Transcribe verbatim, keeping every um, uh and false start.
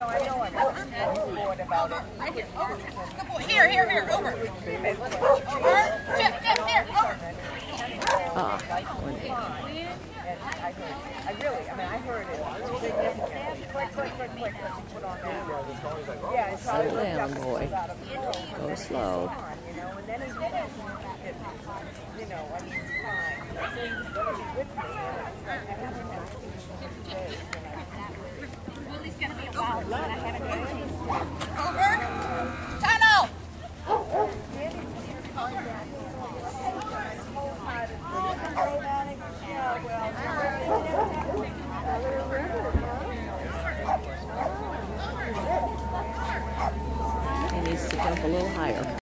Here, here, here, over. Over. Chip, chip, here, over. Ah. I really, I mean, I heard it. Quick, quick, quick, quick. Put on that. Yeah, it's Slow down, boy. Go slow. You know, and then he's gonna get, you know, I mean, fine. So he's gonna be with me. It's like I haven't had two days, and I. Willie's gonna be a wild one. I haven't had any. Over. Tunnel. He needs to jump a little higher.